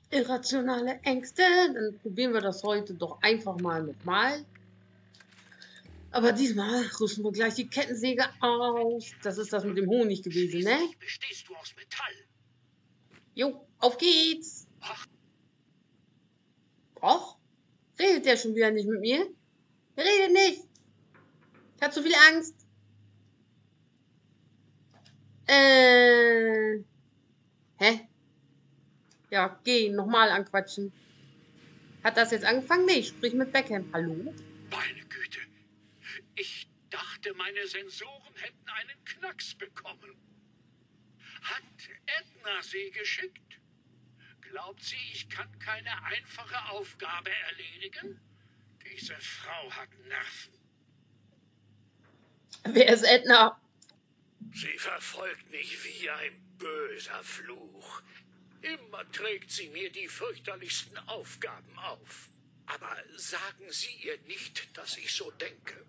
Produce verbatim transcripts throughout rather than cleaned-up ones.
Irrationale Ängste. Dann probieren wir das heute doch einfach mal nochmal. Aber diesmal rüsten wir gleich die Kettensäge aus. Das ist das mit dem Honig gewesen, ne? Bestehst du aus Metall? Jo, auf geht's. Och, redet der schon wieder nicht mit mir? Er redet nicht. Ich hab zu viel Angst. Äh. Hä? Ja, geh, nochmal anquatschen. Hat das jetzt angefangen? Nee, ich sprich mit Beckham. Hallo? Meine Güte. Ich dachte, meine Sensoren hätten einen Knacks bekommen. Hat Edna sie geschickt? Glaubt sie, ich kann keine einfache Aufgabe erledigen? Diese Frau hat Nerven. Wer ist Edna? Sie verfolgt mich wie ein böser Fluch. Immer trägt sie mir die fürchterlichsten Aufgaben auf. Aber sagen Sie ihr nicht, dass ich so denke.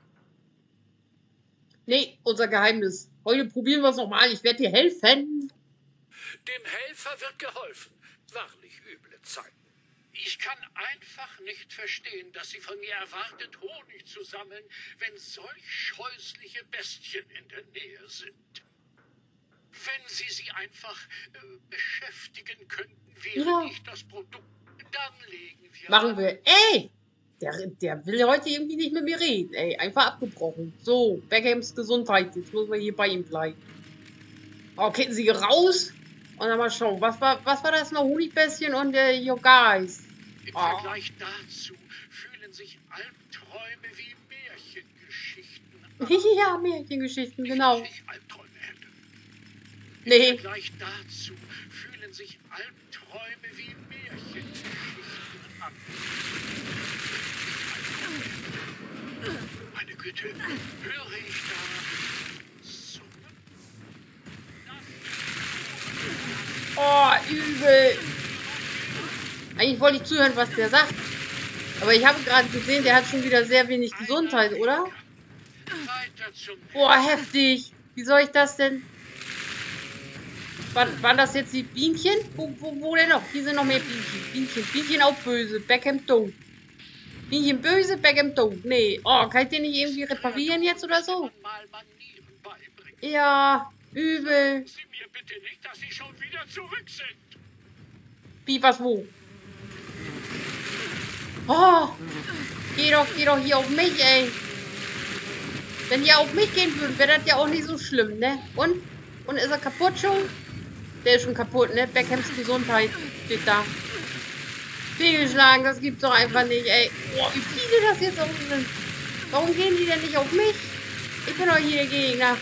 Nee, unser Geheimnis. Heute probieren wir es nochmal. Ich werde dir helfen. Dem Helfer wird geholfen. Wahrlich üble Zeiten. Ich kann einfach nicht verstehen, dass sie von mir erwartet, Honig zu sammeln, wenn solch scheußliche Bestien in der Nähe sind. Wenn Sie sie einfach äh, beschäftigen könnten, während Ja. ich das Produkt... Dann legen wir... Machen wir. Ey! Der, der will heute irgendwie nicht mit mir reden. Ey, einfach abgebrochen. So, Beckhams Gesundheit. Jetzt müssen wir hier bei ihm bleiben. Oh, Kettensäge raus. Und dann mal schauen. Was war, was war das noch? Honigbestien und der äh, Your Guys. Im Oh. Vergleich dazu fühlen sich Albträume wie Märchengeschichten an. Ja, Märchengeschichten, genau. Ich Albträume hätte. Im Nee. Vergleich dazu fühlen sich Albträume wie Märchengeschichten an. Meine Güte, höre ich da Summen? Oh, übel. Eigentlich wollte ich zuhören, was der sagt. Aber ich habe gerade gesehen, der hat schon wieder sehr wenig Gesundheit, oder? Weiter zum Boah, heftig. Wie soll ich das denn? War, waren das jetzt die Bienchen? Wo, wo, wo denn noch? Hier sind noch mehr Bienchen. Bienchen, Bienchen auch böse. Beckham tot. Bienchen böse, Beckham tot. Nee. Oh, kann ich den nicht irgendwie reparieren jetzt oder so? Mal Manieren beibringen. Ja, übel. Sie mir bitte nicht, dass Sie schon wieder zurück sind. Wie, was, wo? Oh, geh doch, geh doch hier auf mich, ey. Wenn ihr auf mich gehen würdet, wäre das ja auch nicht so schlimm, ne? Und? Und ist er kaputt schon? Der ist schon kaputt, ne? Beckhams Gesundheit steht da. Fehlgeschlagen, das gibt's doch einfach nicht, ey. Boah, wie viele das jetzt auch sind. Warum gehen die denn nicht auf mich? Ich bin doch hier der Gegner.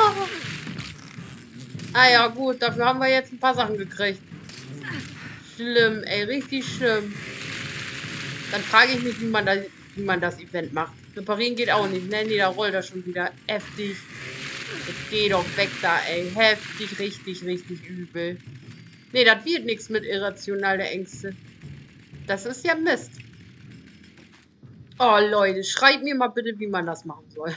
Ah ja, gut, dafür haben wir jetzt ein paar Sachen gekriegt. Schlimm, ey, richtig schlimm. Dann frage ich mich, wie man, das, wie man das Event macht. Reparieren geht auch nicht, ne? Nee, da rollt er schon wieder. Heftig. Jetzt geh doch weg da, ey. Heftig, richtig, richtig übel. Nee, das wird nichts mit irrationale Ängste. Das ist ja Mist. Oh, Leute, schreibt mir mal bitte, wie man das machen soll.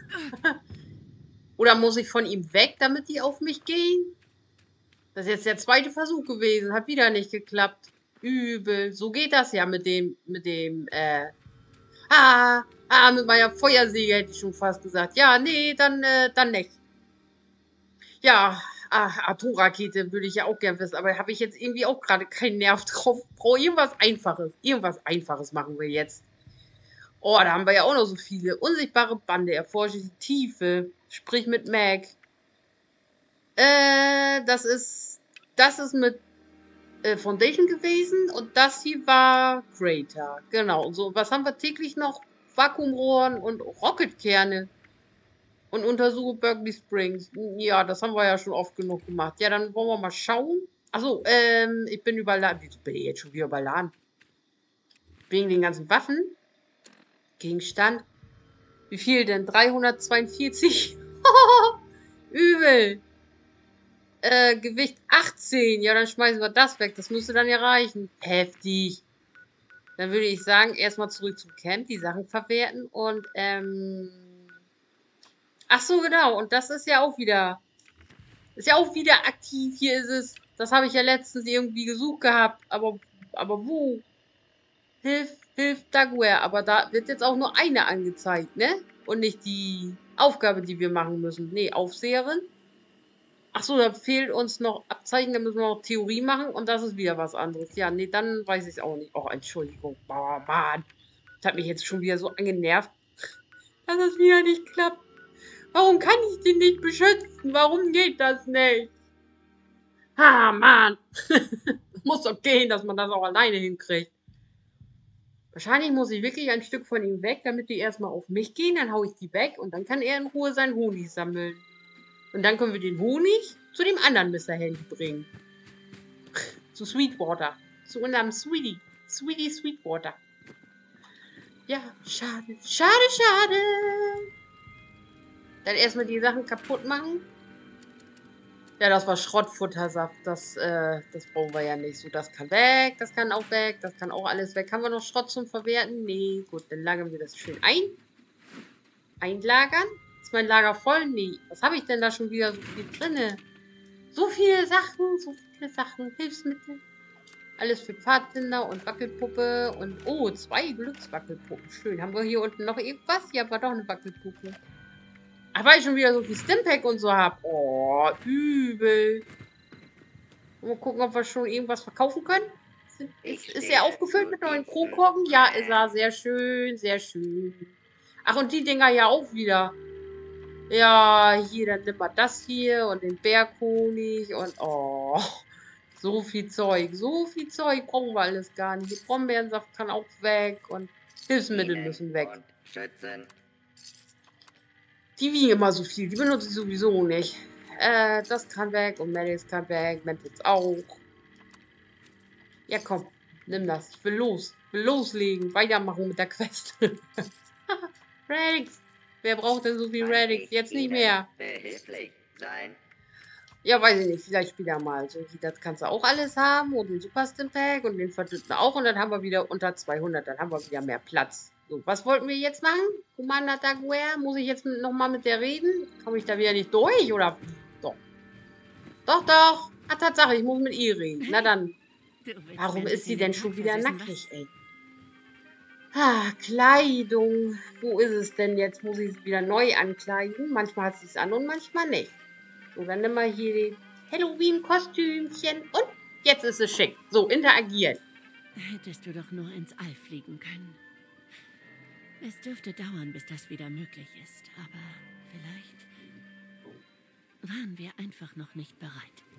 Oder muss ich von ihm weg, damit die auf mich gehen? Das ist jetzt der zweite Versuch gewesen. Hat wieder nicht geklappt. Übel. So geht das ja mit dem, mit dem, äh... Ah, ah, mit meiner Feuersäge hätte ich schon fast gesagt. Ja, nee, dann, äh, dann nicht. Ja, ah, Atomrakete würde ich ja auch gern wissen, aber habe ich jetzt irgendwie auch gerade keinen Nerv drauf. Brauche irgendwas Einfaches. Irgendwas Einfaches machen wir jetzt. Oh, da haben wir ja auch noch so viele. Unsichtbare Bande, erforsche die Tiefe. Sprich mit Mac. Äh, das ist, das ist mit äh, Foundation gewesen und das hier war Crater. Genau. Und so, was haben wir täglich noch? Vakuumrohren und Rocketkerne. Und untersuche Berkeley Springs. Ja, das haben wir ja schon oft genug gemacht. Ja, dann wollen wir mal schauen. Achso, ähm, ich bin überladen. Wieso bin ich jetzt schon wieder überladen? Wegen den ganzen Waffen. Gegenstand. Wie viel denn? dreihundertzweiundvierzig? Übel. Äh, Gewicht achtzehn. Ja, dann schmeißen wir das weg. Das müsste dann ja reichen. Heftig. Dann würde ich sagen, erstmal zurück zum Camp, die Sachen verwerten und, ähm... Ach so, genau. Und das ist ja auch wieder... Ist ja auch wieder aktiv. Hier ist es. Das habe ich ja letztens irgendwie gesucht gehabt. Aber Aber wo? Hilf, hilf Dagware. Aber da wird jetzt auch nur eine angezeigt, ne? Und nicht die Aufgabe, die wir machen müssen. Nee, Aufseherin. Achso, da fehlt uns noch Abzeichen, da müssen wir noch Theorie machen und das ist wieder was anderes. Ja, nee, dann weiß ich es auch nicht. Oh, Entschuldigung. Boah, Mann. Das hat mich jetzt schon wieder so angenervt, dass es wieder nicht klappt. Warum kann ich den nicht beschützen? Warum geht das nicht? Ah, Mann. Muss doch gehen, dass man das auch alleine hinkriegt. Wahrscheinlich muss ich wirklich ein Stück von ihm weg, damit die erstmal auf mich gehen. Dann hau ich die weg und dann kann er in Ruhe seinen Honig sammeln. Und dann können wir den Honig zu dem anderen Mister Handy bringen. Zu Sweetwater. Zu unserem Sweetie. Sweetie Sweetwater. Ja, schade. Schade, schade. Dann erstmal die Sachen kaputt machen. Ja, das war Schrottfuttersaft. Das, äh, das brauchen wir ja nicht. So, das kann weg, das kann auch weg, das kann auch alles weg. Haben wir noch Schrott zum Verwerten? Nee, gut, dann lagern wir das schön ein. Einlagern. Ist mein Lager voll? Nee. Was habe ich denn da schon wieder so viel drinne? So viele Sachen, so viele Sachen. Hilfsmittel. Alles für Pfadfinder und Wackelpuppe und... Oh, zwei Glückswackelpuppen. Schön. Haben wir hier unten noch irgendwas? Ja, war doch eine Wackelpuppe. Ach, weil ich schon wieder so viel Stimpack und so habe. Oh, übel. Mal gucken, ob wir schon irgendwas verkaufen können. Ist, ist er aufgefüllt mit neuen Kronkorken? Ja, ist er. Sehr schön, sehr schön. Ach, und die Dinger ja auch wieder. Ja, hier, dann nimmt man das hier und den Berghonig und oh, so viel Zeug. So viel Zeug brauchen wir alles gar nicht. Die Brombeerensaft kann auch weg und Hilfsmittel müssen weg. Die wiegen immer so viel, die benutze ich sowieso nicht. Äh, das kann weg und Maddox kann weg, Mentals auch. Ja, komm, nimm das. Ich will los. Ich will loslegen. Weitermachen mit der Quest. Radix. Wer braucht denn so viel Radix? Jetzt nicht mehr. Ja, weiß ich nicht. Vielleicht später mal. So, das kannst du auch alles haben. Und den Super Stimpack und den verdünnten auch. Und dann haben wir wieder unter zweihundert. Dann haben wir wieder mehr Platz. So, was wollten wir jetzt machen? Commander Dagware? Muss ich jetzt nochmal mit der reden? Komme ich da wieder nicht durch? Oder? Doch. Doch, doch. Ah, Tatsache, ich muss mit ihr reden. Na dann. Warum ist sie denn schon wieder nackig, ey? Ah, Kleidung. Wo ist es denn jetzt? Muss ich sie wieder neu ankleiden? Manchmal hat sie es an und manchmal nicht. So, dann nimm mal hier den Halloween-Kostümchen. Und jetzt ist es schick. So, interagieren. Hättest du doch nur ins All fliegen können. Es dürfte dauern, bis das wieder möglich ist. Aber vielleicht waren wir einfach noch nicht bereit.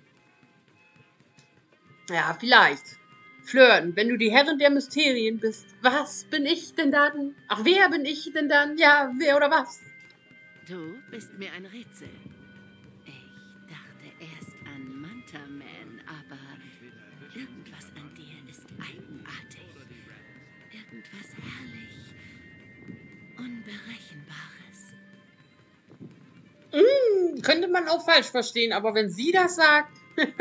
Ja, vielleicht. Flirten, wenn du die Herrin der Mysterien bist. Was bin ich denn dann? Ach, wer bin ich denn dann? Ja, wer oder was? Du bist mir ein Rätsel. Ich dachte erst an Manta Man, aber irgendwas an dir ist eigenartig. Irgendwas herrlich Unberechenbares. Mm, könnte man auch falsch verstehen, aber wenn sie das sagt...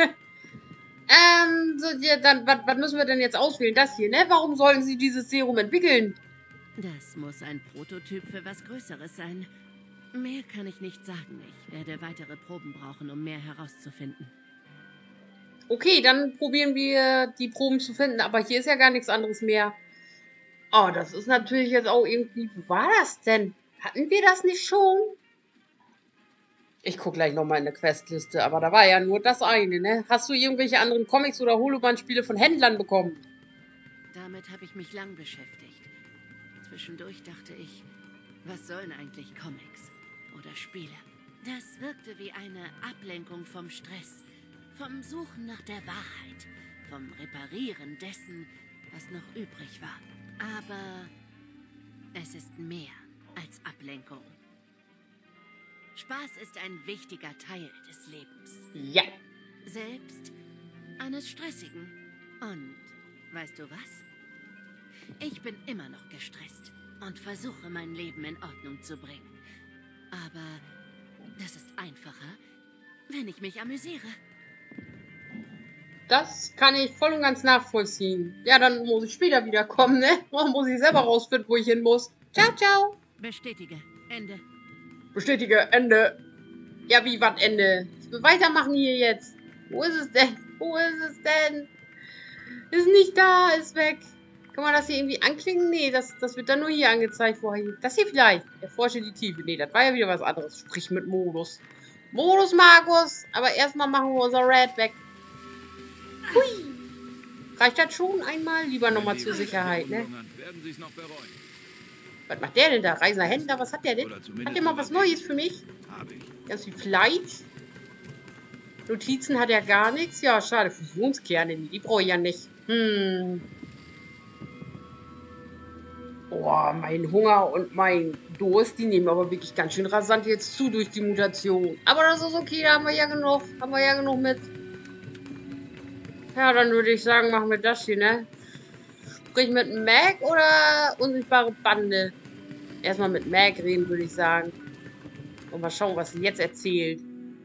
ähm, so, ja, dann, was müssen wir denn jetzt auswählen? Das hier, ne? Warum sollten sie dieses Serum entwickeln? Das muss ein Prototyp für was Größeres sein. Mehr kann ich nicht sagen. Ich werde weitere Proben brauchen, um mehr herauszufinden. Okay, dann probieren wir die Proben zu finden. Aber hier ist ja gar nichts anderes mehr. Oh, das ist natürlich jetzt auch irgendwie... Wo war das denn? Hatten wir das nicht schon? Ich gucke gleich nochmal in der Questliste. Aber da war ja nur das eine, ne? Hast du irgendwelche anderen Comics oder Holoban-Spiele von Händlern bekommen? Damit habe ich mich lang beschäftigt. Zwischendurch dachte ich, was sollen eigentlich Comics oder Spiele? Das wirkte wie eine Ablenkung vom Stress, vom Suchen nach der Wahrheit, vom Reparieren dessen, was noch übrig war. Aber es ist mehr als Ablenkung. Spaß ist ein wichtiger Teil des Lebens. Ja. Selbst eines stressigen. Und weißt du was? Ich bin immer noch gestresst und versuche, mein Leben in Ordnung zu bringen. Aber das ist einfacher, wenn ich mich amüsiere. Das kann ich voll und ganz nachvollziehen. Ja, dann muss ich später wiederkommen, ne? Dann muss ich selber rausfinden, wo ich hin muss. Ciao, ciao. Bestätige. Ende. Bestätige. Ende. Ja, wie, was Ende? Ich will weitermachen hier jetzt. Wo ist es denn? Wo ist es denn? Ist nicht da, ist weg. Kann man das hier irgendwie anklicken? Nee, das, das wird dann nur hier angezeigt vorher. Das hier vielleicht. Erforsche die Tiefe. Nee, das war ja wieder was anderes. Sprich mit Modus. Modus, Markus. Aber erstmal machen wir unser Red weg. Hui. Reicht das schon einmal? Lieber nochmal zur Sicherheit, ne? Was macht der denn da? Reisender Händler, was hat der denn? Hat der mal was Neues für mich? Ganz wie Flight. Notizen hat er gar nichts. Ja, schade. Fusionskerne, die brauche ich ja nicht. Hm. Boah, mein Hunger und mein Durst, die nehmen aber wirklich ganz schön rasant jetzt zu durch die Mutation. Aber das ist okay, da haben wir ja genug. Haben wir ja genug mit. Ja, dann würde ich sagen, machen wir das hier, ne? Sprich mit Mac oder unsichtbare Bande? Erstmal mit Mac reden, würde ich sagen. Und mal schauen, was sie jetzt erzählt.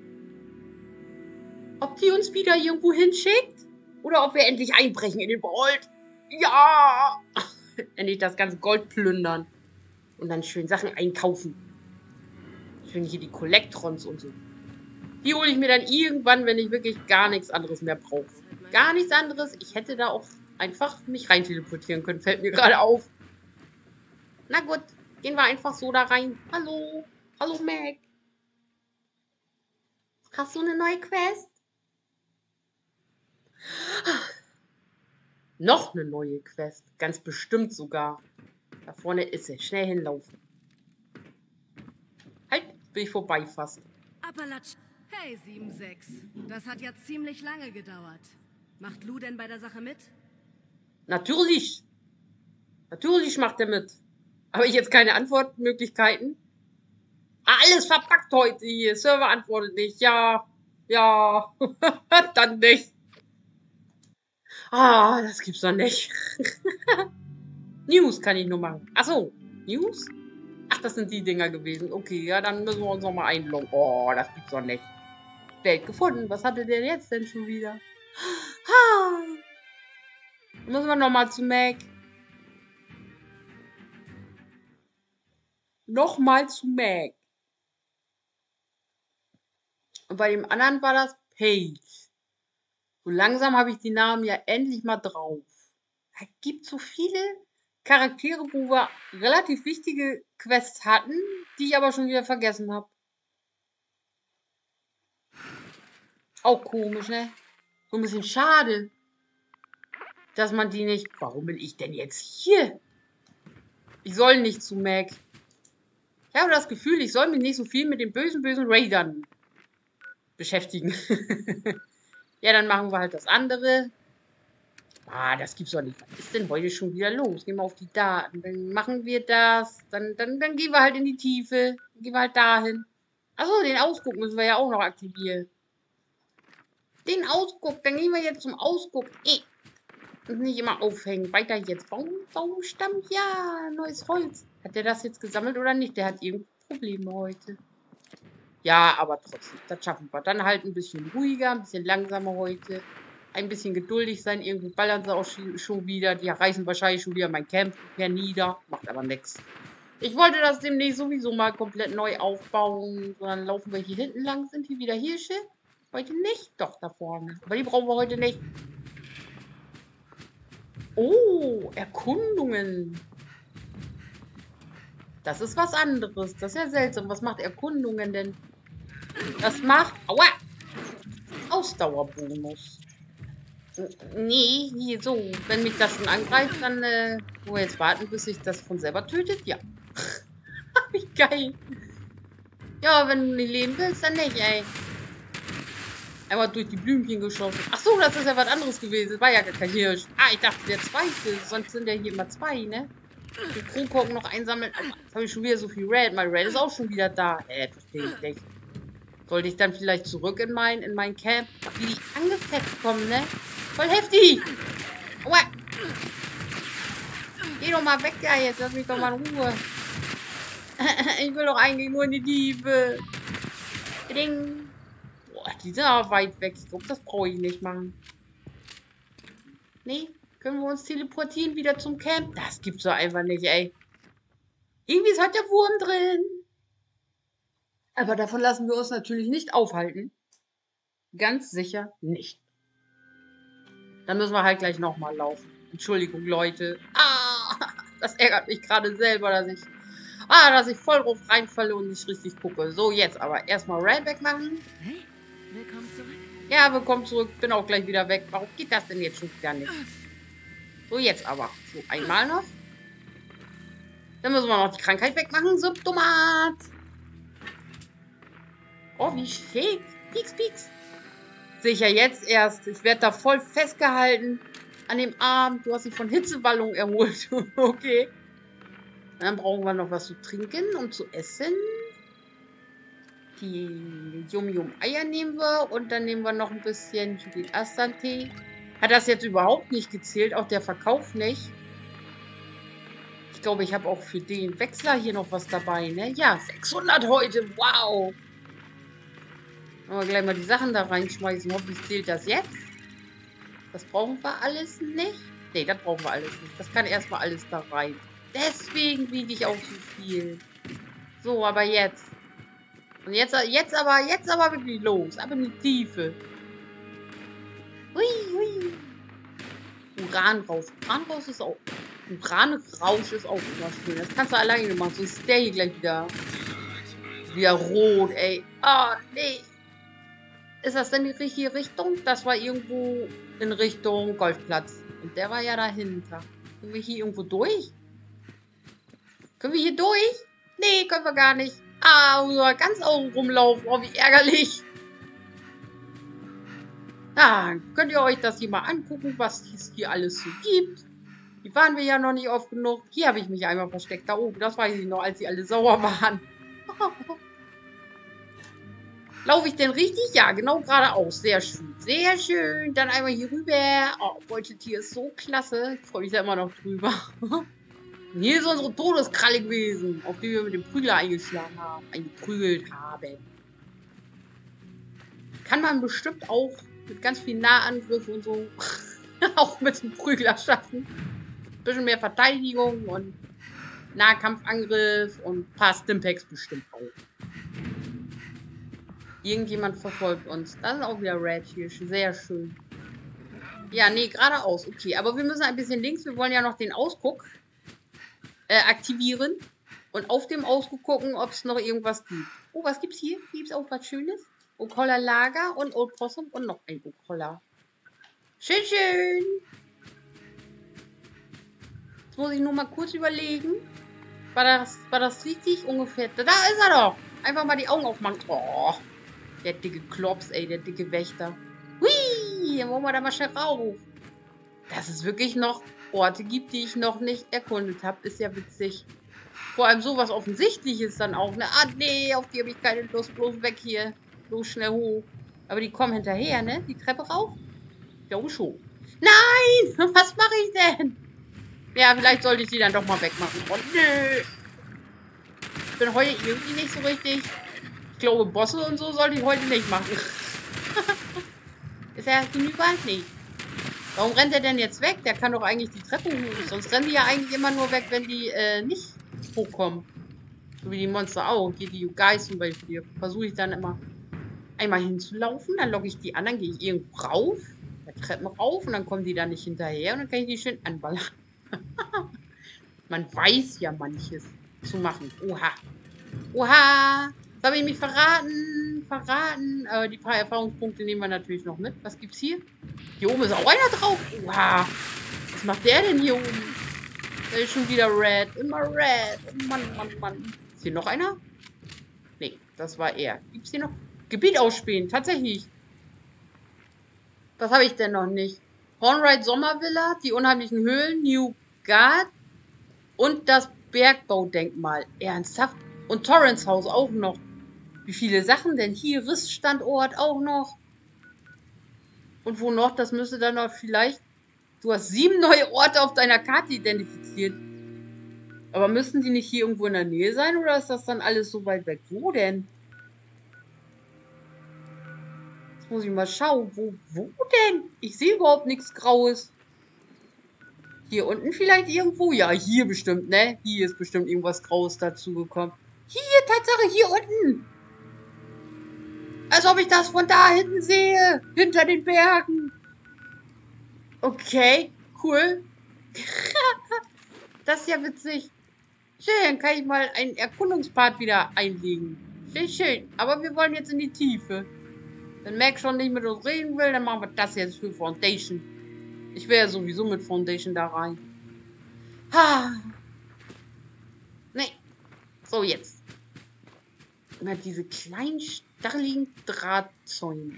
Ob die uns wieder irgendwo hinschickt? Oder ob wir endlich einbrechen in den Vault? Ja! Endlich das ganze Gold plündern. Und dann schön Sachen einkaufen. Schön hier die Collectrons und so. Die hole ich mir dann irgendwann, wenn ich wirklich gar nichts anderes mehr brauche. Gar nichts anderes. Ich hätte da auch einfach mich rein teleportieren können. Fällt mir gerade auf. Na gut, gehen wir einfach so da rein. Hallo. Hallo, Mac. Hast du eine neue Quest? Noch eine neue Quest. Ganz bestimmt sogar. Da vorne ist sie. Schnell hinlaufen. Halt, bin ich vorbei fast. Appalach. Hey, sieben sechs. Das hat ja ziemlich lange gedauert. Macht Lou denn bei der Sache mit? Natürlich. Natürlich macht er mit. Habe ich jetzt keine Antwortmöglichkeiten? Alles verpackt heute hier. Server antwortet nicht. Ja. Ja. Dann nicht. Ah, das gibt's doch nicht. News kann ich nur machen. Achso, News? Ach, das sind die Dinger gewesen. Okay, ja, dann müssen wir uns nochmal einloggen. Oh, das gibt's doch nicht. Welt gefunden. Was hatte der jetzt denn schon wieder? Ha! Müssen wir nochmal zu Mac. Nochmal zu Mac. Und bei dem anderen war das Paige. So langsam habe ich die Namen ja endlich mal drauf. Es gibt so viele Charaktere, wo wir relativ wichtige Quests hatten, die ich aber schon wieder vergessen habe. Auch komisch, ne? So ein bisschen schade, dass man die nicht... Warum bin ich denn jetzt hier? Ich soll nicht zu Mac. Ich habe das Gefühl, ich soll mich nicht so viel mit den bösen, bösen Raidern beschäftigen. Ja, dann machen wir halt das andere. Ah, das gibt's doch nicht. Was ist denn heute schon wieder los? Gehen wir auf die Daten. Dann machen wir das. Dann, dann, dann gehen wir halt in die Tiefe. Dann gehen wir halt dahin. Achso, den Ausguck müssen wir ja auch noch aktivieren. Den Ausguck. Dann gehen wir jetzt zum Ausguck. Eh. Und nicht immer aufhängen. Weiter jetzt. Baum, Baumstamm. Ja, neues Holz. Hat der das jetzt gesammelt oder nicht? Der hat irgendwie Probleme heute. Ja, aber trotzdem, das schaffen wir. Dann halt ein bisschen ruhiger, ein bisschen langsamer heute. Ein bisschen geduldig sein. Irgendwie ballern sie auch schon wieder. Die reißen wahrscheinlich schon wieder mein Camp hernieder. Macht aber nichts. Ich wollte das demnächst sowieso mal komplett neu aufbauen. Sondern laufen wir hier hinten lang. Sind hier wieder Hirsche? Heute nicht. Doch, da vorne. Aber die brauchen wir heute nicht. Oh, Erkundungen. Das ist was anderes. Das ist ja seltsam. Was macht Erkundungen denn? Das macht... Aua! Ausdauerbonus. Nee, hier so. Wenn mich das schon angreift, dann... Äh, wo wir jetzt warten, bis sich das von selber tötet? Ja. Wie geil. Ja, wenn du nicht leben willst, dann nicht, ey. Einmal durch die Blümchen geschossen. Ach so, das ist ja was anderes gewesen. War ja gar kein Hirsch. Ah, ich dachte, der zweite. Sonst sind ja hier immer zwei, ne? Die Kronkorken noch einsammeln. Aber jetzt habe ich schon wieder so viel Red. Mein Red ist auch schon wieder da. Äh, verstehe ich nicht. Sollte ich dann vielleicht zurück in mein, in mein Camp? Wie die angefetzt kommen, ne? Voll heftig! Aua! Geh doch mal weg, ja, jetzt. Lass mich doch mal in Ruhe. Ich will doch eigentlich nur in die Tiefe. Ding. Boah, die sind aber weit weg. Ich glaube, das brauche ich nicht machen. Nee, können wir uns teleportieren wieder zum Camp? Das gibt's doch einfach nicht, ey. Irgendwie ist heute der Wurm drin. Aber davon lassen wir uns natürlich nicht aufhalten. Ganz sicher nicht. Dann müssen wir halt gleich nochmal laufen. Entschuldigung, Leute. Ah, das ärgert mich gerade selber, dass ich... Ah, dass ich voll drauf reinfalle und nicht richtig gucke. So, jetzt aber erstmal Red wegmachen. Hey, willkommen zurück. Ja, willkommen zurück. Bin auch gleich wieder weg. Warum geht das denn jetzt schon gar nicht? So, jetzt aber. So, einmal noch. Dann müssen wir noch die Krankheit wegmachen. Symptomat. Oh, wie schick. Pieks, pieks. Sehe ich ja jetzt erst. Ich werde da voll festgehalten an dem Arm. Du hast dich von Hitzewallung erholt. Okay. Dann brauchen wir noch was zu trinken und zu essen. Die Yum-Yum-Eier nehmen wir. Und dann nehmen wir noch ein bisschen Astan-Tee. Hat das jetzt überhaupt nicht gezählt. Auch der Verkauf nicht. Ich glaube, ich habe auch für den Wechsler hier noch was dabei, ne? Ja, sechshundert heute. Wow. Aber gleich mal die Sachen da reinschmeißen. Hoffentlich zählt das jetzt. Das brauchen wir alles nicht. Ne, das brauchen wir alles nicht. Das kann erstmal alles da rein. Deswegen wiege ich auch so viel. So, aber jetzt. Und jetzt, jetzt aber, jetzt aber wirklich los. Aber in die Tiefe. Hui, hui. Uranrausch. Uranrausch ist auch... Uranrausch ist auch immer schön. Das kannst du alleine machen. So ist der hier gleich wieder... Wieder rot, ey. Ah, oh, nee. Ist das denn die richtige Richtung? Das war irgendwo in Richtung Golfplatz. Und der war ja dahinter. Können wir hier irgendwo durch? Können wir hier durch? Nee, können wir gar nicht. Ah, müssen wir ganz außen rumlaufen. Oh, wie ärgerlich. Ah, könnt ihr euch das hier mal angucken, was es hier alles so gibt. Die waren wir ja noch nicht oft genug. Hier habe ich mich einmal versteckt. Da oben, das weiß ich noch, als sie alle sauer waren. Laufe ich denn richtig? Ja, genau geradeaus. Sehr schön. Sehr schön. Dann einmal hier rüber. Oh, Beuteltier ist so klasse. Ich freue mich da immer noch drüber. Und hier ist unsere Todeskralle gewesen, auf die wir mit dem Prügler eingeschlagen haben. Eingeprügelt haben. Kann man bestimmt auch mit ganz viel Nahangriff und so auch mit dem Prügler schaffen. Ein bisschen mehr Verteidigung und Nahkampfangriff und ein paar Stimpaks bestimmt auch. Irgendjemand verfolgt uns. Das ist auch wieder Red hier. Sehr schön. Ja, nee, geradeaus. Okay, aber wir müssen ein bisschen links. Wir wollen ja noch den Ausguck äh, aktivieren. Und auf dem Ausguck gucken, ob es noch irgendwas gibt. Oh, was gibt's hier? Gibt's auch was Schönes? Okolla Lager und Old Possum und noch ein Okolla. Schön, schön. Jetzt muss ich nur mal kurz überlegen. War das, war das richtig ungefähr? Da ist er doch. Einfach mal die Augen aufmachen. Oh. Der dicke Klops, ey, der dicke Wächter. Hui, dann wollen wir da mal schnell rauf. Dass es wirklich noch Orte gibt, die ich noch nicht erkundet habe, ist ja witzig. Vor allem sowas Offensichtliches dann auch, ne? Ah, nee, auf die habe ich keine Lust. Bloß weg hier. Bloß schnell hoch. Aber die kommen hinterher, ne? Die Treppe rauf? Ich glaube schon. Nein! Was mache ich denn? Ja, vielleicht sollte ich die dann doch mal wegmachen. Oh, nö. Ich bin heute irgendwie nicht so richtig... Ich glaube, Bosse und so sollte ich heute nicht machen. Ist er hinüber? Nee. Warum rennt er denn jetzt weg? Der kann doch eigentlich die Treppe hoch. Sonst rennen die ja eigentlich immer nur weg, wenn die äh, nicht hochkommen. So wie die Monster auch. Hier die Guys zum Beispiel. Versuche ich dann immer einmal hinzulaufen. Dann logge ich die an. Dann gehe ich irgendwo rauf. Der Treppen rauf. Und dann kommen die da nicht hinterher. Und dann kann ich die schön anballern. Man weiß ja manches zu machen. Oha. Oha. Jetzt habe ich mich verraten. Verraten. Äh, die paar Erfahrungspunkte nehmen wir natürlich noch mit. Was gibt's hier? Hier oben ist auch einer drauf. Oha. Was macht der denn hier oben? Da ist schon wieder Red. Immer Red. Oh Mann, Mann, Mann. Ist hier noch einer? Nee, das war er. Gibt's hier noch? Gebiet ausspähen. Tatsächlich. Was habe ich denn noch nicht? Hornride Sommervilla, die unheimlichen Höhlen, New Guard und das Bergbaudenkmal. Ernsthaft? Und Torrance Haus auch noch. Wie viele Sachen denn? Hier Rissstandort auch noch. Und wo noch? Das müsste dann noch vielleicht... Du hast sieben neue Orte auf deiner Karte identifiziert. Aber müssten die nicht hier irgendwo in der Nähe sein? Oder ist das dann alles so weit weg? Wo denn? Jetzt muss ich mal schauen. Wo, wo denn? Ich sehe überhaupt nichts Graues. Hier unten vielleicht irgendwo? Ja, hier bestimmt, ne? Hier ist bestimmt irgendwas Graues dazugekommen. Hier, Tatsache, hier unten. Als ob ich das von da hinten sehe. Hinter den Bergen. Okay, cool. Das ist ja witzig. Schön, kann ich mal einen Erkundungspart wieder einlegen. Schön, schön. Aber wir wollen jetzt in die Tiefe. Wenn Mac schon nicht mit uns reden will, dann machen wir das jetzt für Foundation. Ich wäre ja sowieso mit Foundation da rein. Ha. Nee. So, jetzt. Immer diese kleinen, stacheligen Drahtzäune.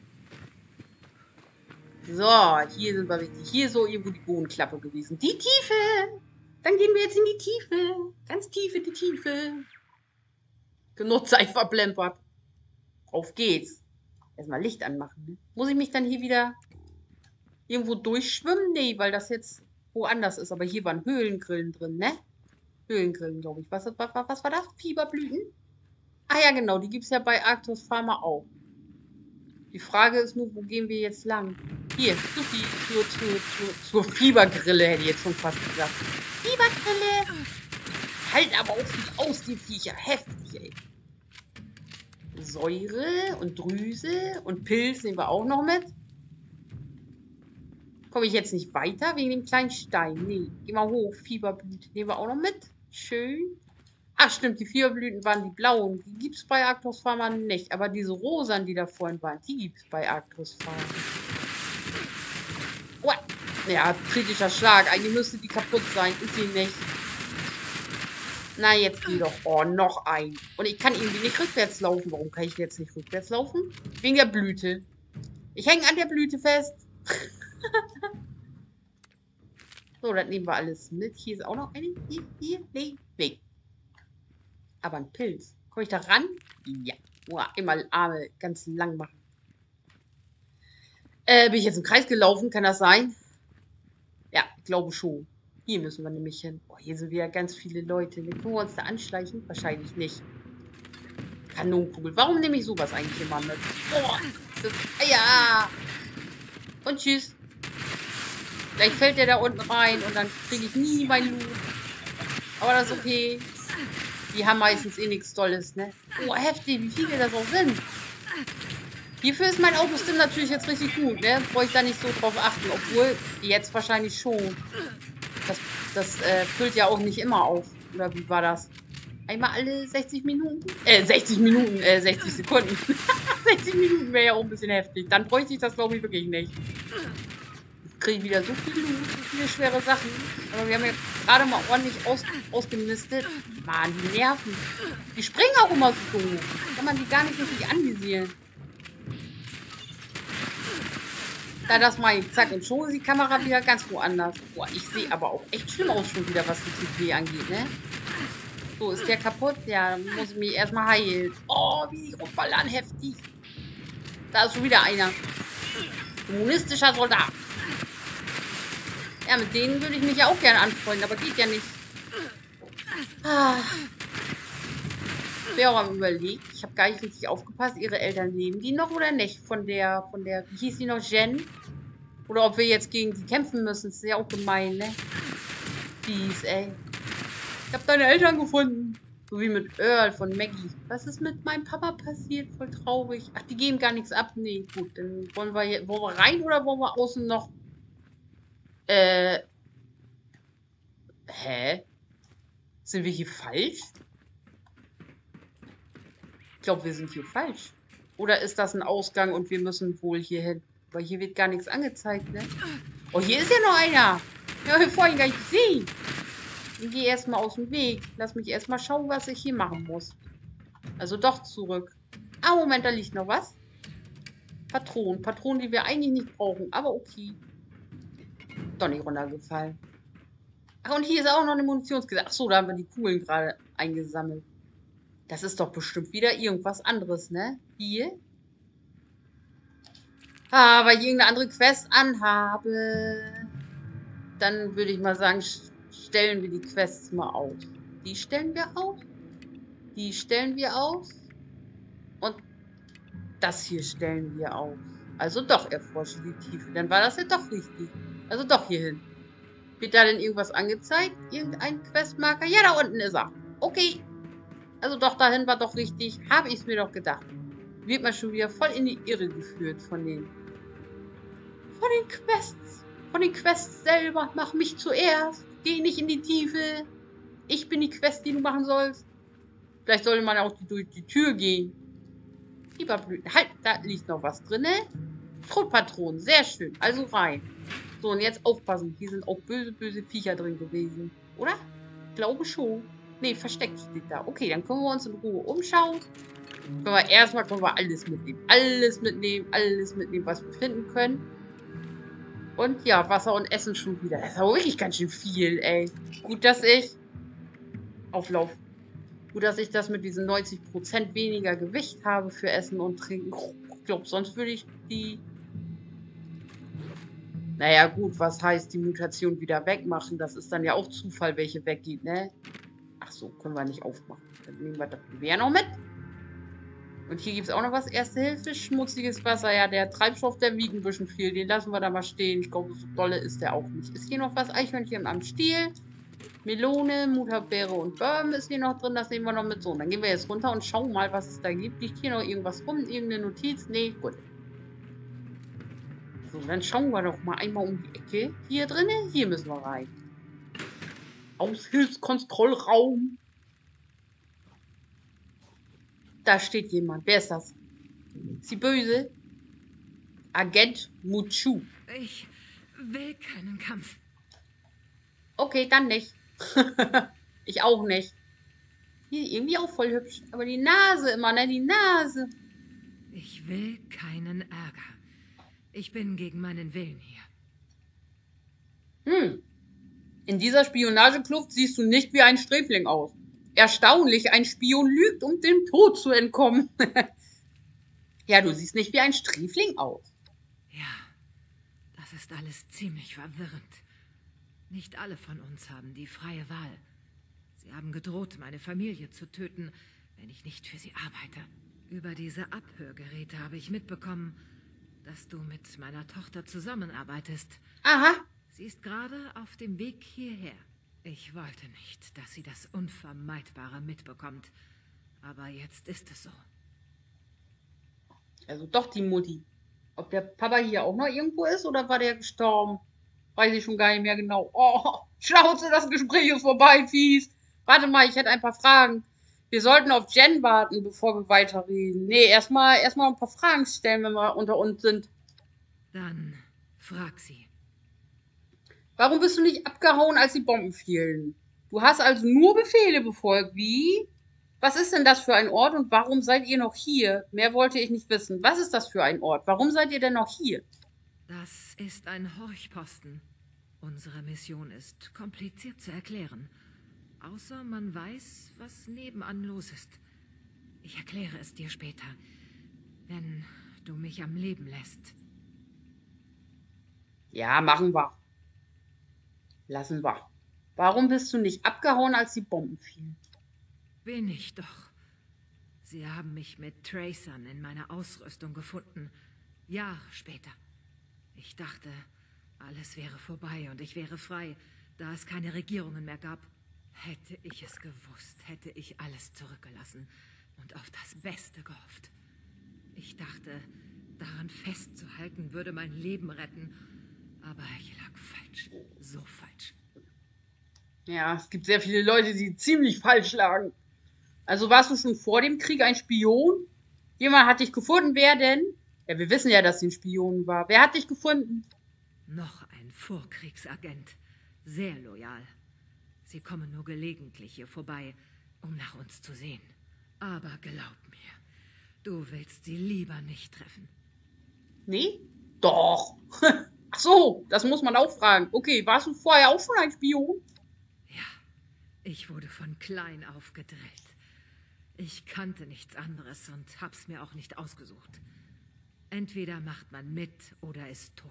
So, hier sind wir richtig. Hier ist so irgendwo die Bodenklappe gewesen. Die Tiefe! Dann gehen wir jetzt in die Tiefe. Ganz tief in die Tiefe. Genug Zeit verplempert. Auf geht's. Erstmal Licht anmachen. Ne? Muss ich mich dann hier wieder irgendwo durchschwimmen? Nee, weil das jetzt woanders ist. Aber hier waren Höhlengrillen drin, ne? Höhlengrillen, glaube ich. Was, was, was war das? Fieberblüten? Ah ja, genau. Die gibt es ja bei Arctos Pharma auch. Die Frage ist nur, wo gehen wir jetzt lang? Hier, zur, zur, zur, zur, zur Fiebergrille, hätte ich jetzt schon fast gesagt. Fiebergrille! Halt aber auch nicht aus, die Viecher. Heftig, ey. Säure und Drüse und Pilz nehmen wir auch noch mit. Komme ich jetzt nicht weiter wegen dem kleinen Stein? Nee, geh mal hoch. Fieberblüte nehmen wir auch noch mit. Schön. Ach stimmt, die Fieberblüten waren die blauen. Die gibt es bei Arctos Pharma nicht. Aber diese rosan, die da vorhin waren, die gibt es bei Arctos Pharma. Oh, ja, kritischer Schlag. Eigentlich müsste die kaputt sein. Ist sie nicht. Na, jetzt geh doch. Oh, noch ein. Und ich kann irgendwie nicht rückwärts laufen. Warum kann ich jetzt nicht rückwärts laufen? Wegen der Blüte. Ich hänge an der Blüte fest. So, das nehmen wir alles mit. Hier ist auch noch eine. Hier, hier, nee, nee. Aber ein Pilz. Komme ich da ran? Ja. Oh, immer Arme ganz lang machen. Äh, bin ich jetzt im Kreis gelaufen? Kann das sein? Ja, ich glaube schon. Hier müssen wir nämlich hin. Oh, hier sind wieder ganz viele Leute. Können wir uns da anschleichen? Wahrscheinlich nicht. Kanonenkugel. Warum nehme ich sowas eigentlich immer mit? Oh, das, ja. Und tschüss. Vielleicht fällt der da unten rein und dann kriege ich nie mein Loot. Aber das ist okay. Die haben meistens eh nichts Tolles, ne? Oh, heftig, wie viele das auch sind. Hierfür ist mein Autostim natürlich jetzt richtig gut, ne? Brauche ich da nicht so drauf achten. Obwohl, jetzt wahrscheinlich schon. Das, das äh, füllt ja auch nicht immer auf. Oder wie war das? Einmal alle sechzig Minuten? Äh, sechzig Minuten, äh, sechzig Sekunden. sechzig Minuten wäre ja auch ein bisschen heftig. Dann bräuchte ich das, glaube ich, wirklich nicht. Ich kriege wieder so viele, so viele schwere Sachen. Aber wir haben ja gerade mal ordentlich aus, ausgemistet. Mann, die nerven. Die springen auch immer so hoch. Kann man die gar nicht richtig anvisieren. Da das mal zack und schon ist die Kamera wieder ganz woanders. Boah, ich sehe aber auch echt schlimm aus schon wieder, was die T P angeht, ne? So, ist der kaputt? Ja, dann muss ich mich erstmal heilen. Oh, wie die rumballern, heftig. Da ist schon wieder einer. Kommunistischer Soldat. Ja, mit denen würde ich mich ja auch gerne anfreunden, aber geht ja nicht. Ah. Ich bin auch am Überlegen. Ich habe gar nicht richtig aufgepasst. Ihre Eltern leben die noch oder nicht? Von der, von der, wie hieß die noch? Jen? Oder ob wir jetzt gegen die kämpfen müssen. Das ist ja auch gemein, ne? Fies, ey. Ich habe deine Eltern gefunden. So wie mit Earl von Maggie. Was ist mit meinem Papa passiert? Voll traurig. Ach, die geben gar nichts ab. Nee, gut. Dann wollen wir hier, wollen wir rein oder wollen wir außen noch... Äh... Hä? Sind wir hier falsch? Ich glaube, wir sind hier falsch. Oder ist das ein Ausgang und wir müssen wohl hier hin? Weil hier wird gar nichts angezeigt, ne? Oh, hier ist ja noch einer. Ja, ich habe vorhin gar nicht gesehen. Ich gehe erstmal aus dem Weg. Lass mich erstmal schauen, was ich hier machen muss. Also doch zurück. Ah, Moment, da liegt noch was. Patronen. Patronen, die wir eigentlich nicht brauchen. Aber okay. Doch nicht runtergefallen. Ach, und hier ist auch noch eine Munitionskiste. Ach so, da haben wir die Kugeln gerade eingesammelt. Das ist doch bestimmt wieder irgendwas anderes, ne? Hier. Ah, weil ich irgendeine andere Quest anhabe. Dann würde ich mal sagen, stellen wir die Quests mal aus. Die stellen wir aus. Die stellen wir aus. Und das hier stellen wir aus. Also doch erforschen die Tiefe. Dann war das ja doch richtig. Also doch hierhin. Wird da denn irgendwas angezeigt? Irgendein Questmarker? Ja, da unten ist er. Okay. Also doch, dahin war doch richtig. Habe ich es mir doch gedacht. Wird man schon wieder voll in die Irre geführt von den... von den Quests. von den Quests selber. Mach mich zuerst. Geh nicht in die Tiefe. Ich bin die Quest, die du machen sollst. Vielleicht sollte man auch durch die Tür gehen. Fieberblüten. Halt, da liegt noch was drin, ne? Schrotpatronen, sehr schön. Also rein. So, und jetzt aufpassen. Hier sind auch böse, böse Viecher drin gewesen. Oder? Ich glaube schon. Ne, versteckt steht da. Okay, dann können wir uns in Ruhe umschauen. Können wir erstmal können wir alles mitnehmen. Alles mitnehmen, alles mitnehmen, was wir finden können. Und ja, Wasser und Essen schon wieder. Das ist aber wirklich ganz schön viel, ey. Gut, dass ich... Auflauf. Gut, dass ich das mit diesen neunzig Prozent weniger Gewicht habe für Essen und Trinken. Ich glaube, sonst würde ich die... Naja, gut, was heißt die Mutation wieder wegmachen? Das ist dann ja auch Zufall, welche weggeht, ne? Ach so, können wir nicht aufmachen. Dann nehmen wir das Gewehr noch mit. Und hier gibt es auch noch was. Erste Hilfe, schmutziges Wasser. Ja, der Treibstoff, der wiegt ein bisschen viel. Den lassen wir da mal stehen. Ich glaube, so dolle ist der auch nicht. Ist hier noch was? Eichhörnchen am Stiel. Melone, Mutterbeere und Böhm ist hier noch drin. Das nehmen wir noch mit. So, und dann gehen wir jetzt runter und schauen mal, was es da gibt. Liegt hier noch irgendwas rum? Irgendeine Notiz? Nee, gut. So, dann schauen wir doch mal einmal um die Ecke. Hier drinnen, hier müssen wir rein. Aushilfskontrollraum. Da steht jemand. Wer ist das? Ist sie böse? Agent Muchu. Ich will keinen Kampf. Okay, dann nicht. Ich auch nicht. Hier irgendwie auch voll hübsch. Aber die Nase immer, ne? Die Nase. Ich will keinen Ärger. Ich bin gegen meinen Willen hier. Hm. In dieser Spionagekluft siehst du nicht wie ein Sträfling aus. Erstaunlich, ein Spion lügt, um dem Tod zu entkommen. Ja, du siehst nicht wie ein Sträfling aus. Ja, das ist alles ziemlich verwirrend. Nicht alle von uns haben die freie Wahl. Sie haben gedroht, meine Familie zu töten, wenn ich nicht für sie arbeite. Über diese Abhörgeräte habe ich mitbekommen, dass du mit meiner Tochter zusammenarbeitest. Aha. Sie ist gerade auf dem Weg hierher. Ich wollte nicht, dass sie das Unvermeidbare mitbekommt. Aber jetzt ist es so. Also doch die Mutti. Ob der Papa hier auch noch irgendwo ist oder war der gestorben? Weiß ich schon gar nicht mehr genau. Oh, Schnauze, das Gespräch ist vorbei, fies. Warte mal, ich hätte ein paar Fragen. Wir sollten auf Jen warten, bevor wir weiterreden. Nee, erstmal erstmal ein paar Fragen stellen, wenn wir unter uns sind. Dann frag sie. Warum bist du nicht abgehauen, als die Bomben fielen? Du hast also nur Befehle befolgt. Wie? Was ist denn das für ein Ort und warum seid ihr noch hier? Mehr wollte ich nicht wissen. Was ist das für ein Ort? Warum seid ihr denn noch hier? Das ist ein Horchposten. Unsere Mission ist kompliziert zu erklären. Außer man weiß, was nebenan los ist. Ich erkläre es dir später, wenn du mich am Leben lässt. Ja, machen wir. Lassen wir. Warum bist du nicht abgehauen, als die Bomben fielen? Bin ich doch. Sie haben mich mit Tracern in meiner Ausrüstung gefunden. Jahre später. Ich dachte, alles wäre vorbei und ich wäre frei, da es keine Regierungen mehr gab. Hätte ich es gewusst, hätte ich alles zurückgelassen und auf das Beste gehofft. Ich dachte, daran festzuhalten würde mein Leben retten. Aber ich lag falsch. So falsch. Ja, es gibt sehr viele Leute, die ziemlich falsch lagen. Also warst du schon vor dem Krieg ein Spion? Jemand hat dich gefunden. Wer denn? Ja, wir wissen ja, dass sie ein Spion war. Wer hat dich gefunden? Noch ein Vorkriegsagent. Sehr loyal. Sie kommen nur gelegentlich hier vorbei, um nach uns zu sehen. Aber glaub mir, du willst sie lieber nicht treffen. Nee? Doch. Ach so, das muss man auch fragen. Okay, warst du vorher auch schon ein Spion? Ja, ich wurde von klein auf gedrillt. Ich kannte nichts anderes und hab's mir auch nicht ausgesucht. Entweder macht man mit oder ist tot.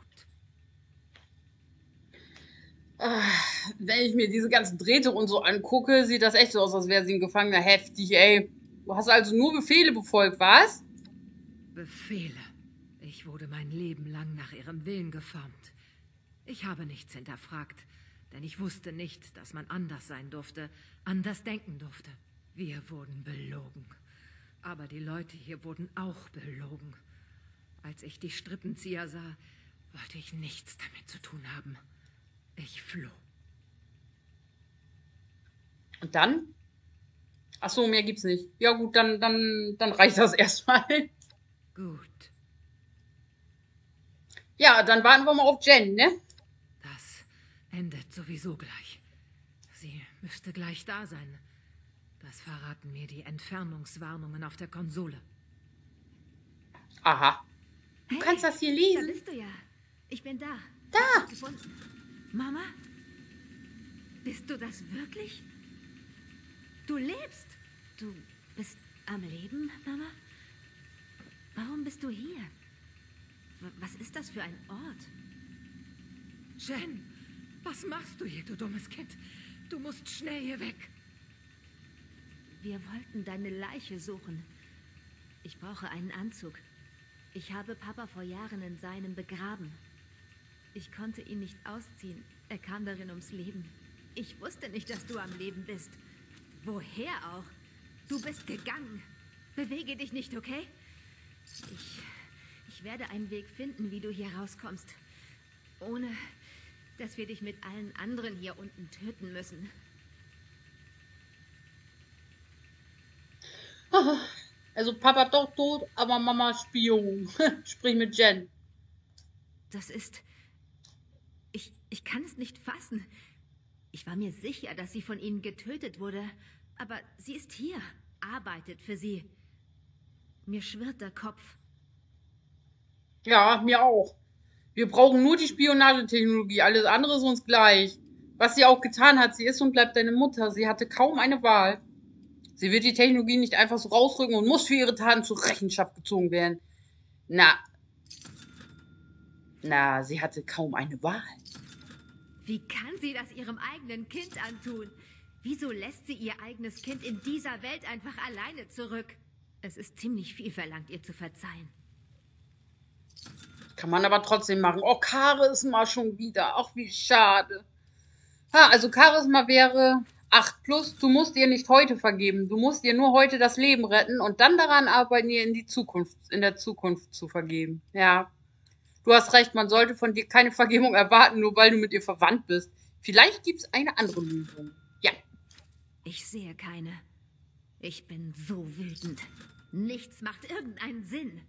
Wenn ich mir diese ganzen Drähte und so angucke, sieht das echt so aus, als wäre sie ein Gefangener. Heftig, ey. Du hast also nur Befehle befolgt, was? Befehle. Ich wurde mein Leben lang nach ihrem Willen geformt. Ich habe nichts hinterfragt, denn ich wusste nicht, dass man anders sein durfte, anders denken durfte. Wir wurden belogen. Aber die Leute hier wurden auch belogen. Als ich die Strippenzieher sah, wollte ich nichts damit zu tun haben. Ich floh. Und dann? Ach so, mehr gibt's nicht. Ja gut, dann, dann, dann reicht das erstmal. Gut, Ja, dann warten wir mal auf Jen, ne? das endet sowieso gleich. Sie müsste gleich da sein. Das verraten mir die Entfernungswarnungen auf der Konsole. Aha. Du Hey, kannst das hier Da lesen. bist du ja. Ich bin da. Da. Hab dich gefunden. Mama? Bist du das wirklich? Du lebst. Du bist am Leben, Mama? Warum bist du hier? W- Was ist das für ein Ort? Jen, was machst du hier, du dummes Kind? Du musst schnell hier weg. Wir wollten deine Leiche suchen. Ich brauche einen Anzug. Ich habe Papa vor Jahren in seinem begraben. Ich konnte ihn nicht ausziehen. Er kam darin ums Leben. Ich wusste nicht, dass du am Leben bist. Woher auch? Du bist gegangen. Bewege dich nicht, okay? Ich, ich werde einen Weg finden, wie du hier rauskommst. Ohne, dass wir dich mit allen anderen hier unten töten müssen. Also Papa doch tot, aber Mama Spion. Sprich mit Jen. Das ist... Ich, ich kann es nicht fassen. Ich war mir sicher, dass sie von ihnen getötet wurde. Aber sie ist hier, arbeitet für sie. Mir schwirrt der Kopf. Ja, mir auch. Wir brauchen nur die Spionagetechnologie. Alles andere ist uns gleich. Was sie auch getan hat, sie ist und bleibt deine Mutter. Sie hatte kaum eine Wahl. Sie wird die Technologie nicht einfach so rausrücken und muss für ihre Taten zur Rechenschaft gezogen werden. Na. Na, sie hatte kaum eine Wahl. Wie kann sie das ihrem eigenen Kind antun? Wieso lässt sie ihr eigenes Kind in dieser Welt einfach alleine zurück? Es ist ziemlich viel verlangt, ihr zu verzeihen. Kann man aber trotzdem machen. Oh, Charisma schon wieder. Ach, wie schade. Ha, also Charisma wäre acht plus. Du musst ihr nicht heute vergeben. Du musst ihr nur heute das Leben retten und dann daran arbeiten, ihr in die Zukunft, in der Zukunft zu vergeben. Ja. Du hast recht, man sollte von dir keine Vergebung erwarten, nur weil du mit ihr verwandt bist. Vielleicht gibt's eine andere Lösung. Ja. Ich sehe keine. Ich bin so wütend. Nichts macht irgendeinen Sinn.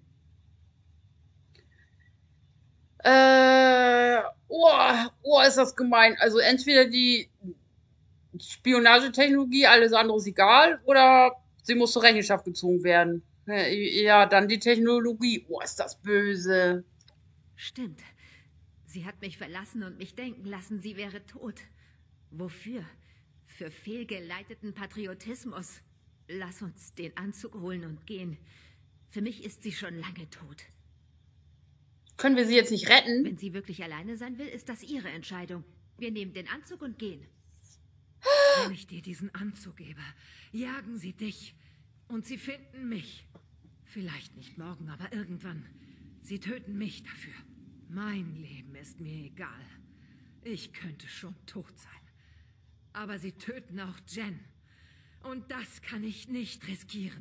Äh, oh, oh, ist das gemein. Also entweder die Spionagetechnologie, alles andere ist egal, oder sie muss zur Rechenschaft gezogen werden. Ja, dann die Technologie. Oh, ist das böse. Stimmt. Sie hat mich verlassen und mich denken lassen, sie wäre tot. Wofür? Für fehlgeleiteten Patriotismus. Lass uns den Anzug holen und gehen. Für mich ist sie schon lange tot. Können wir sie jetzt nicht retten? Wenn sie wirklich alleine sein will, ist das ihre Entscheidung. Wir nehmen den Anzug und gehen. Wenn ich dir diesen Anzug gebe, jagen sie dich. Und sie finden mich. Vielleicht nicht morgen, aber irgendwann. Sie töten mich dafür. Mein Leben ist mir egal. Ich könnte schon tot sein. Aber sie töten auch Jen. Und das kann ich nicht riskieren.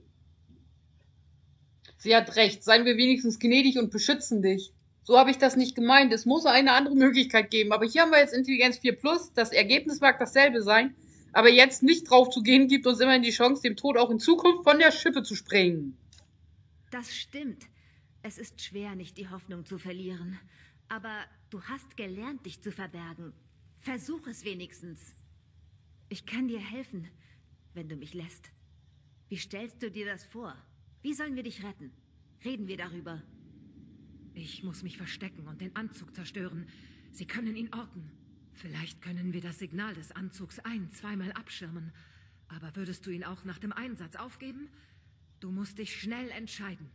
Sie hat recht. Seien wir wenigstens gnädig und beschützen dich. So habe ich das nicht gemeint. Es muss eine andere Möglichkeit geben. Aber hier haben wir jetzt Intelligenz vier plus. Das Ergebnis mag dasselbe sein. Aber jetzt nicht drauf zu gehen, gibt uns immerhin die Chance, dem Tod auch in Zukunft von der Schippe zu springen. Das stimmt. Es ist schwer, nicht die Hoffnung zu verlieren. Aber du hast gelernt, dich zu verbergen. Versuch es wenigstens. Ich kann dir helfen, wenn du mich lässt. Wie stellst du dir das vor? Wie sollen wir dich retten? Reden wir darüber. Ich muss mich verstecken und den Anzug zerstören. Sie können ihn orten. Vielleicht können wir das Signal des Anzugs ein-, zweimal abschirmen. Aber würdest du ihn auch nach dem Einsatz aufgeben? Du musst dich schnell entscheiden.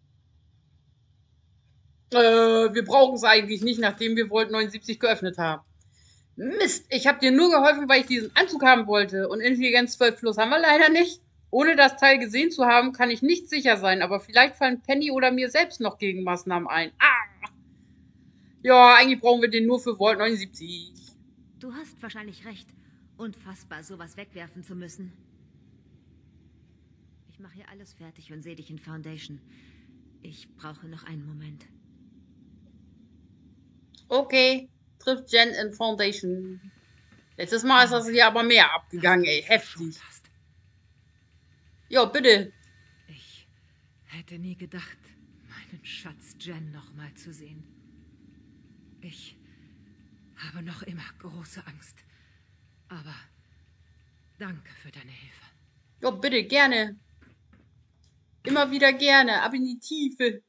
Äh, wir brauchen es eigentlich nicht, nachdem wir Vault neunundsiebzig geöffnet haben. Mist, ich habe dir nur geholfen, weil ich diesen Anzug haben wollte. Und Intelligenz zwölf plus haben wir leider nicht. Ohne das Teil gesehen zu haben, kann ich nicht sicher sein. Aber vielleicht fallen Penny oder mir selbst noch Gegenmaßnahmen ein. Ah! Ja, eigentlich brauchen wir den nur für Vault neunundsiebzig. Du hast wahrscheinlich recht. Unfassbar, sowas wegwerfen zu müssen. Ich mache hier alles fertig und sehe dich in Foundation. Ich brauche noch einen Moment. Okay, trifft Jen in Foundation. Letztes Mal ist das hier aber mehr abgegangen, ey. Heftig. Jo, bitte. Ich hätte nie gedacht, meinen Schatz Jen noch mal zu sehen. Ich habe noch immer große Angst. Aber danke für deine Hilfe. Jo, bitte, gerne. Immer wieder gerne, ab in die Tiefe.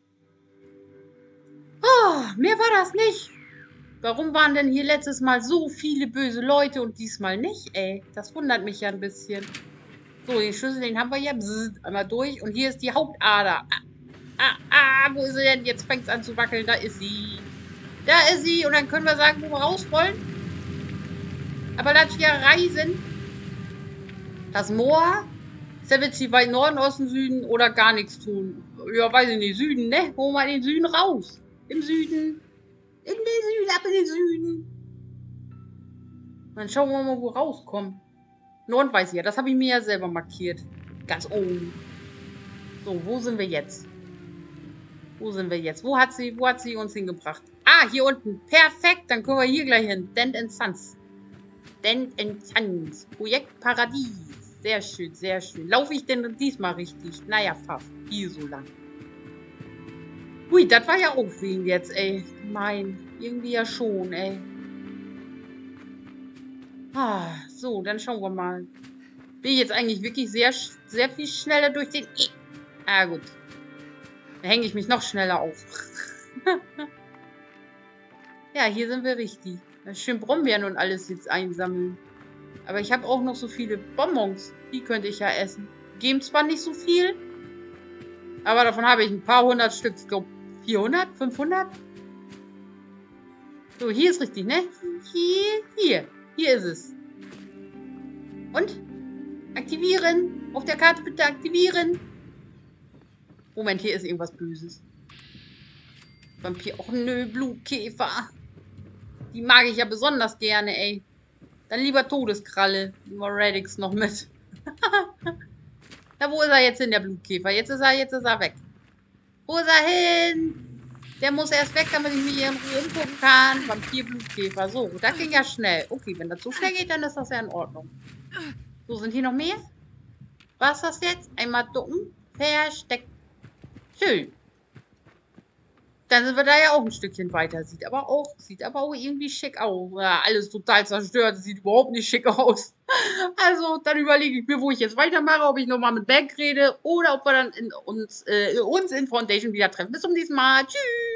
Oh, mehr war das nicht. Warum waren denn hier letztes Mal so viele böse Leute und diesmal nicht, ey? Das wundert mich ja ein bisschen. So, den Schlüssel, den haben wir ja. Bzzzt, einmal durch. Und hier ist die Hauptader. Ah, ah, ah, wo ist sie denn? Jetzt fängt es an zu wackeln. Da ist sie. Da ist sie. Und dann können wir sagen, wo wir raus wollen. Aber lass wir reisen. Das Moor. Ist wird sie weit Norden, Osten, Süden oder gar nichts tun? Ja, weiß ich nicht. Süden, ne? Holen wir in den Süden raus. Im Süden. In den Süden, ab in den Süden. Dann schauen wir mal, wo wir rauskommen. Norden weiß ich ja. Das habe ich mir ja selber markiert. Ganz oben. So, wo sind wir jetzt? Wo sind wir jetzt? Wo hat sie, wo hat sie uns hingebracht? Ah, hier unten. Perfekt. Dann können wir hier gleich hin. Dent and Sons. Dent and Sons. Projekt Paradies. Sehr schön, sehr schön. Laufe ich denn diesmal richtig? Naja, fast. Hier so lang. Hui, das war ja aufregend jetzt, ey. Mein, irgendwie ja schon, ey. Ah, so, dann schauen wir mal. Bin ich jetzt eigentlich wirklich sehr, sehr viel schneller durch den... Ah, gut. Da hänge ich mich noch schneller auf. Ja, hier sind wir richtig. Schön Brombeeren und alles jetzt einsammeln. Aber ich habe auch noch so viele Bonbons. Die könnte ich ja essen. Geben zwar nicht so viel, aber davon habe ich ein paar hundert Stück. Ich glaube vierhundert, fünfhundert. So, hier ist richtig, ne? Hier, hier. Hier ist es. Und? Aktivieren. Auf der Karte bitte aktivieren. Moment, hier ist irgendwas Böses. Vampir. Och nö, Blutkäfer. Die mag ich ja besonders gerne, ey. Dann lieber Todeskralle. Nehmen wir Radix noch mit. Na, wo ist er jetzt hin, der Blutkäfer? Jetzt ist er, jetzt ist er weg. Wo ist er hin? Der muss erst weg, damit ich mich hier in Ruhe umgucken kann. Vampir-Blutkäfer. So, das ging ja schnell. Okay, wenn das so schnell geht, dann ist das ja in Ordnung. So, sind hier noch mehr? Was ist das jetzt? Einmal ducken. Versteckt. Schön. Dann sind wir da ja auch ein Stückchen weiter. Sieht aber auch, sieht aber auch irgendwie schick aus. Ja, alles total zerstört. Sieht überhaupt nicht schick aus. Also, dann überlege ich mir, wo ich jetzt weitermache. Ob ich nochmal mit Beck rede oder ob wir dann in uns, äh, uns in Foundation wieder treffen. Bis zum nächsten Mal. Tschüss.